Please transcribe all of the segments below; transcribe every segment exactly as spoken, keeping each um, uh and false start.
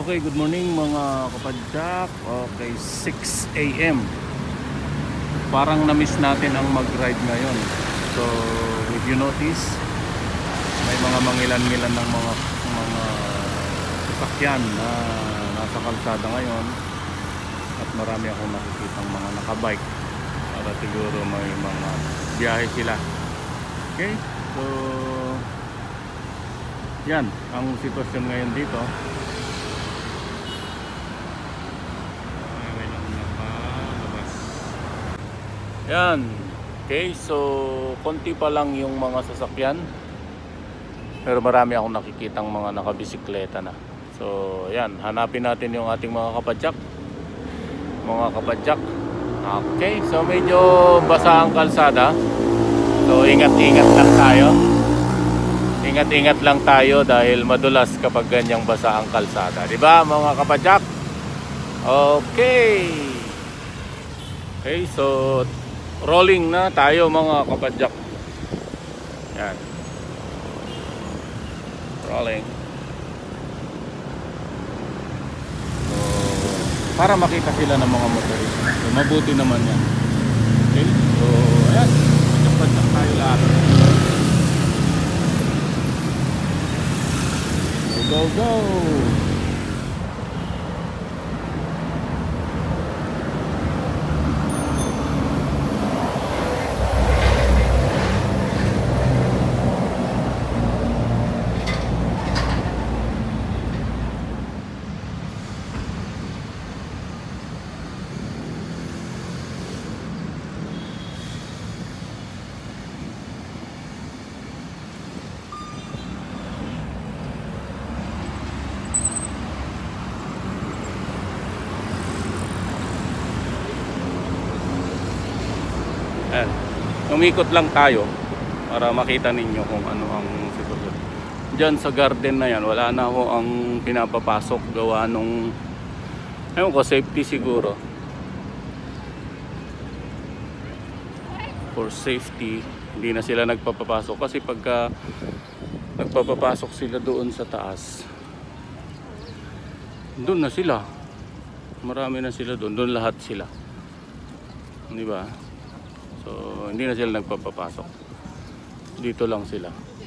Okay, good morning mga kapadyak. Okay, six A M Parang na-miss natin ang mag-ride ngayon. So, if you notice, may mga mangilan-ngilan ng mga mga sasakyan na nasa kalsada ngayon. At marami akong nakikitang mga nakabike. Para siguro may mga biyahe sila. Okay, so yan ang sitwasyon ngayon dito. Yan. Okay, so konti pa lang yung mga sasakyan. Pero marami akong nakikitang mga nakabisikleta na. So, yan, hanapin natin yung ating mga kapadyak. Mga kapadyak. Okay, so medyo basa ang kalsada. So, ingat-ingat lang tayo. Ingat-ingat lang tayo dahil madulas kapag ganyang basa ang kalsada. Diba, mga kapadyak? Okay. Okay, so rolling na tayo mga kapadyak. Yan. Rolling. So, para makita sila ng mga motorista. So, mabuti naman yan. Okay, so ayan. Padyak-padyak tayo lahat. Go, go! Ayan. Umikot lang tayo para makita ninyo kung ano ang sitwasyon. Diyan sa garden na yan, wala na ho ang pinapapasok gawa nung, ayun ko, safety siguro. For safety, hindi na sila nagpapapasok. Kasi pagka nagpapapasok sila doon sa taas, doon na sila. Marami na sila doon. Doon lahat sila. Di ba? So, hindi na sila nagpapapasok. Dito lang sila.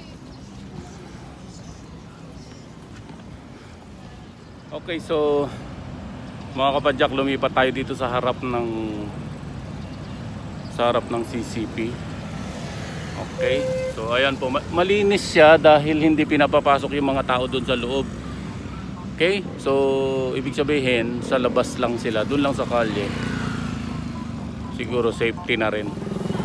Okay, so mga kapadyak, lumipat tayo dito sa harap ng sa harap ng C C P. Okay, so ayan po, malinis siya dahil hindi pinapapasok yung mga tao doon sa loob. Okay, so ibig sabihin sa labas lang sila, doon lang sa kalye. Siguro safety na rin.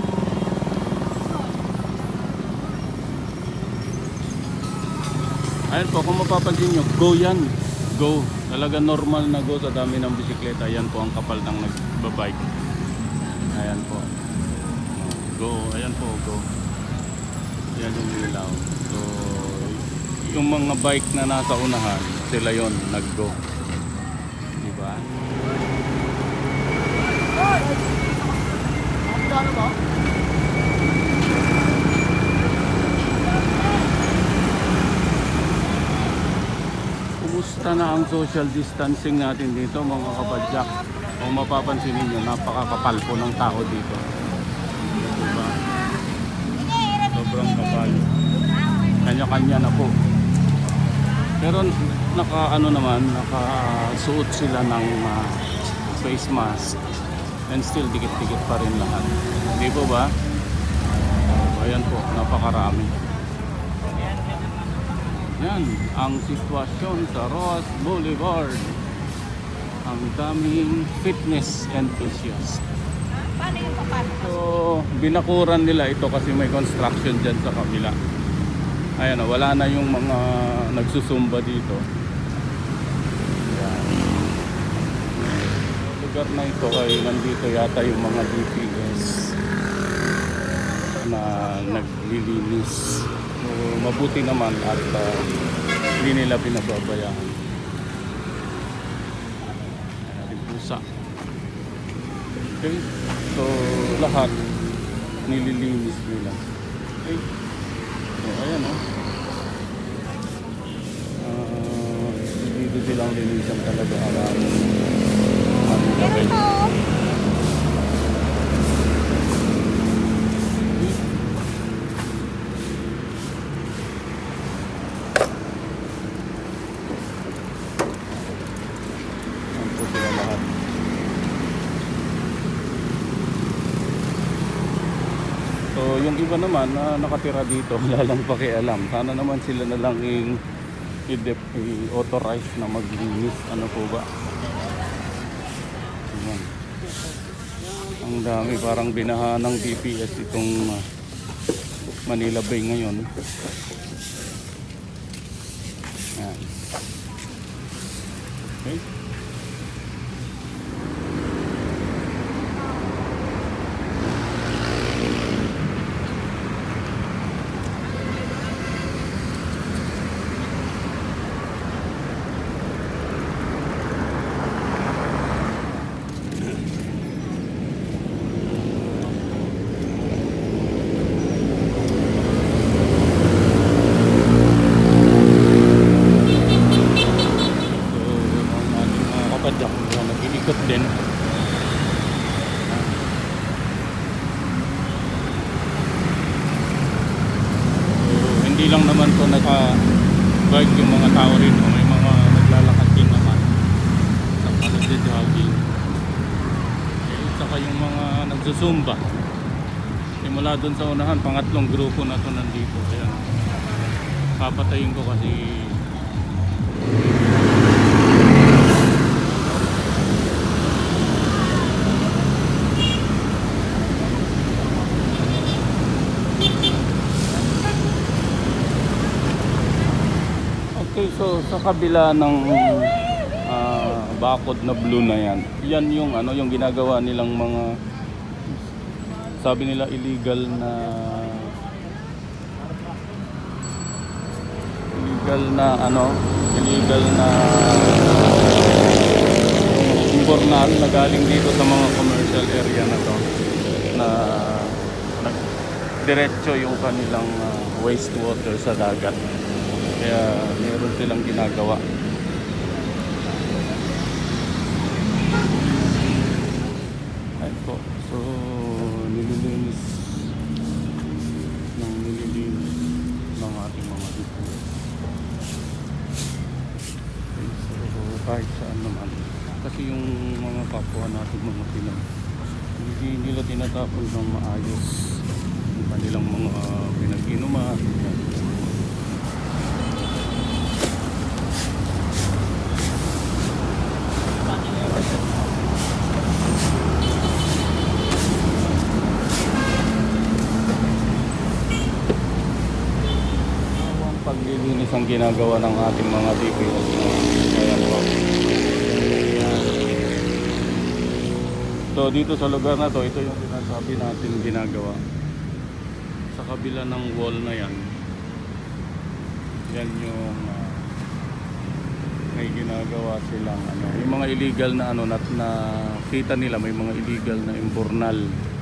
Ayan po, kung mapapansin nyo, go yan. Go. Talaga normal na go sa dami ng bisikleta. Ayan po ang kapal ng nagbabike. Ayan po. Go. Ayan po, go. Ayan yung ilaw. So, yung mga bike na nasa unahan, sila yon nag-go. Diba? Ano ba? Kumusta na ang social distancing natin dito mga kapadyak? Kung mapapansin niyo, napakakapal po ng tao dito. Diba? Sobrang kapal. Kanya-kanya na po. Pero naka ano naman, nakasuot sila ng uh, face mask. And still dikit-dikit pa rin lahat. Hindi po ba? Ayan po, napakarami. Yan, ang sitwasyon sa Roxas Boulevard. Ang daming fitness enthusiast. Paano yung papasok? So, binakuran nila ito kasi may construction dyan sa kabila. Ayan o, wala na yung mga nagsusumba dito. Lugar na ito ay nandito yata yung mga D P S na naglilinis. So, mabuti naman at uh, hindi nila pinababayaan. Ayan, pusa. Okay, so lahat nililinis nila. Okay, so ayan o. Uh, Pwede silang linisan talaga ang aming aming gawin. Yan po sila lahat. So yung iba naman na nakatira dito, wala lang pakialam. Sana naman sila na lang yung i-authorize na maglinis. Ano po ba? Ayan. Ang dami, parang binaha ng D P S itong uh, Manila Bay ngayon. Ayan. Okay. Kapadyak na nag-iikot din. So, hindi lang naman to naka-bike yung mga tao rin. May mga naglalakad din naman sa nagja-jogging. Okay, saka yung mga nagsusumba. Simula dun sa unahan, pangatlong grupo na to nandito. Kaya papatayin ko kasi okay, so sa kabila ng uh, bakod na blue na yan, yan yung ano yung ginagawa nilang mga, sabi nila illegal na illegal na ano illegal na imbornal na galing dito sa mga commercial area na to, na nagdiretso yung kanilang uh, wastewater sa dagat. Kaya meron silang ginagawa. Ayun po. So nililinis ng nililinis ng ating mga dito. Okay, so kahit saan naman, kasi yung mga kapwa natin mga Pinoy, hindi nila tinatapon ng maayos yung kanilang mga pinag-inuman. Paglilinis ang ginagawa ng ating mga D P S. Ayan po. So dito sa lugar na to, ito yung sinasabi natin ginagawa. Sa kabila ng wall na yan, yan yung uh, may ginagawa silang ano, yung mga illegal na ano, na, na kita nila, may mga illegal na imbornal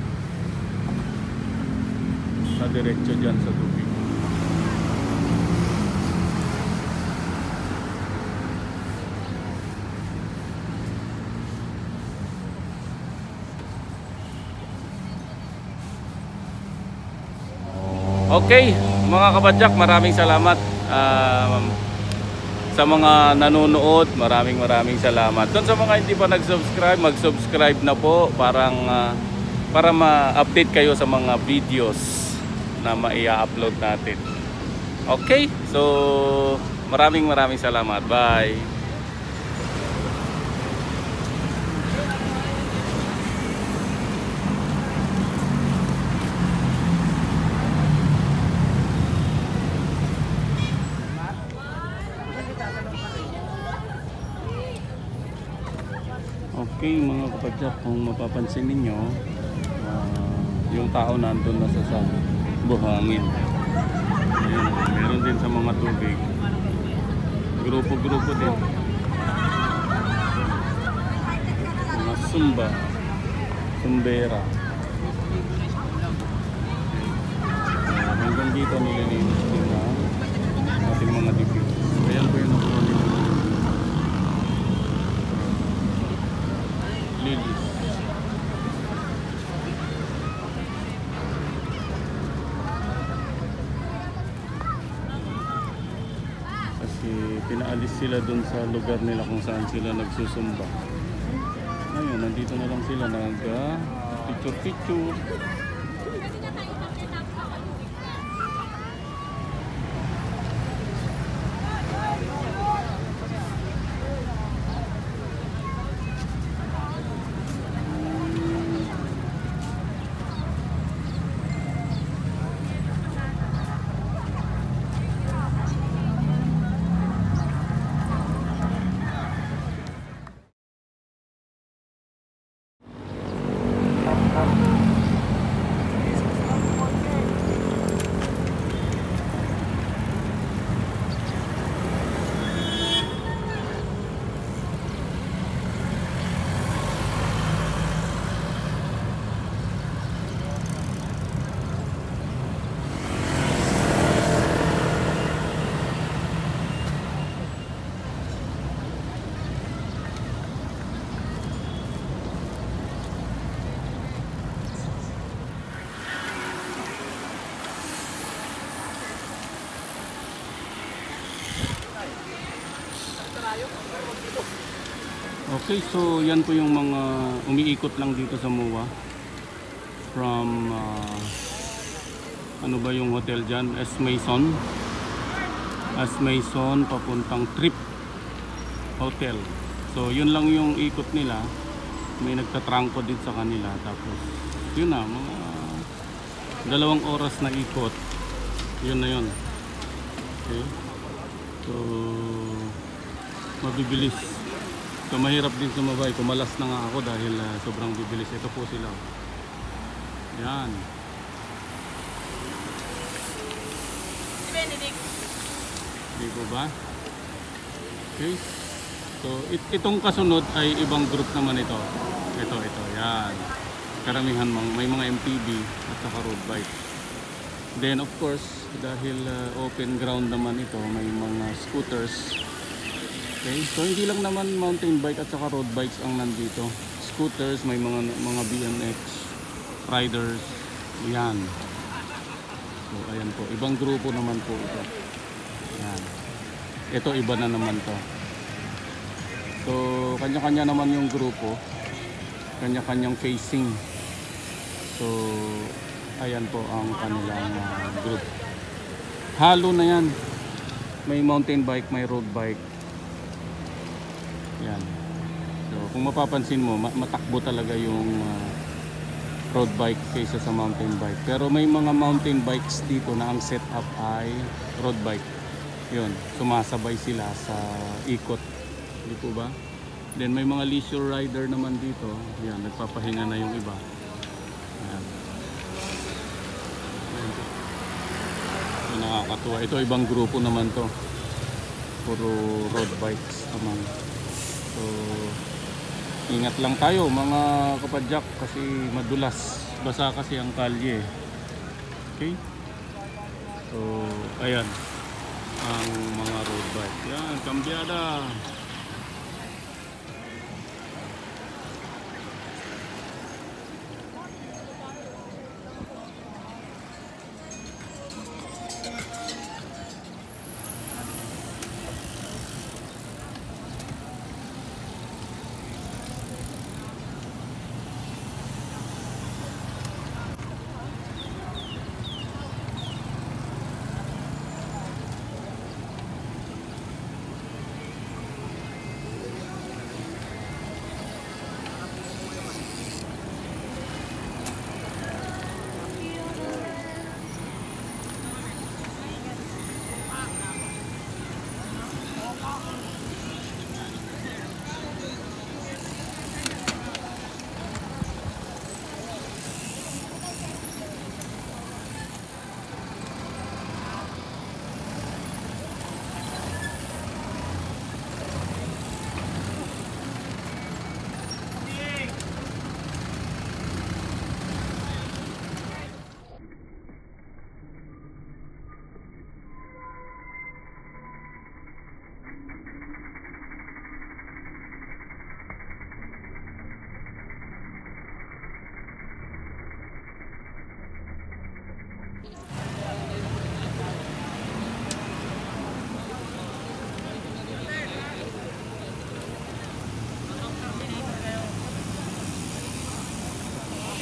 na diretso dyan sa tubig. Okay, mga kabadyak, maraming salamat uh, sa mga nanonood. Maraming maraming salamat. Doon sa mga hindi pa nag-subscribe, mag-subscribe na po, parang uh, para ma-update kayo sa mga videos na mai-upload natin. Okay, so maraming maraming salamat. Bye. Okay mga kapadyak, kung mapapansin ninyo, uh, yung tao nandun na sa buhangin. Ayan, meron din sa mga tubig, grupo-grupo din, mga sumba, sumbera. Ayan, hanggang dito nililinis din na ating mga dipis. Ayan po yung nakuha nila. pinaalis sila dun sa lugar nila kung saan sila nagsusumba. Ngayon, nandito na lang sila nag uh, picture picture. Okay, so yan po yung mga umiikot lang dito sa M O A from uh, ano ba yung hotel dyan? S. Mason S. Mason papuntang Trip Hotel. So yun lang yung ikot nila. May nagtatrangko din sa kanila. Tapos yun na, mga dalawang oras na ikot. Yun na yun. Okay, so mabibilis. So mahirap din sumabay. Kumalas na nga ako dahil uh, sobrang bibilis. Ito po sila. Yan. Si Benedict. Di po ba? Okay. So it itong kasunod ay ibang group naman ito. Ito, ito. Yan. Karamihan mang, may mga M T B at saka road bike. Then of course, dahil uh, open ground naman ito, may mga scooters. Okay, so hindi lang naman mountain bike at saka road bikes ang nandito. Scooters, may mga mga B M X riders. Yan. So ayan po, ibang grupo naman po ito. Yan. Ito iba na naman to. So kanya-kanya naman yung grupo. Kanya-kanyang facing. So ayan po ang kanilang uh, group. Halo na yan. May mountain bike, may road bike. Yan. So kung mapapansin mo, matakbo talaga yung uh, road bike kaysa sa mountain bike. Pero may mga mountain bikes dito na ang setup ay road bike. Yun, sumasabay sila sa ikot. Hindi po ba? Then may mga leisure rider naman dito. Yan, nagpapahinga na yung iba. Yan. Yan. So, nakakatuwa. Ito ibang grupo naman to. Puro road bikes naman. So, ingat lang tayo mga kapadyak kasi madulas. Basa kasi ang kalye. Okay? So, ayan. Ang mga road bike. Yan, kambyada.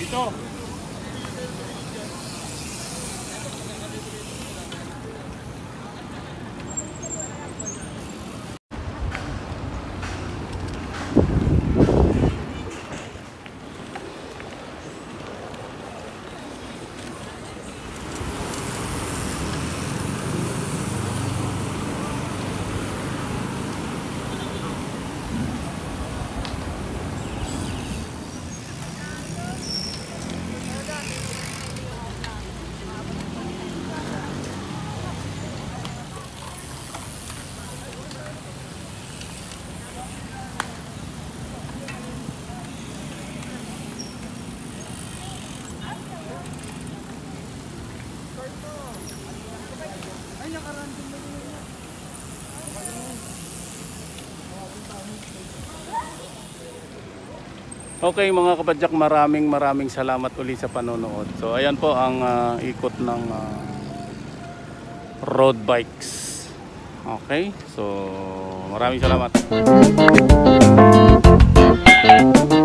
dito. Okay mga kapadyak, maraming maraming salamat uli sa panonood. So ayan po ang uh, ikot ng uh, road bikes. Okay, so maraming salamat.